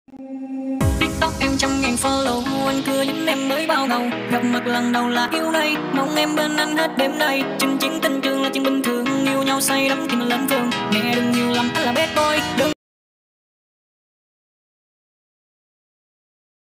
TikTok em trăm ngàn follow, anh cười những em mới bao ngầu. Gặp mặt lần đầu là yêu đây, mong em bên anh hết đêm nay. Chinh chiến tình trường là chuyện bình thường, yêu nhau say đắm thì mình lên phường. Nghe đừng nhiều lắm, anh là bad boy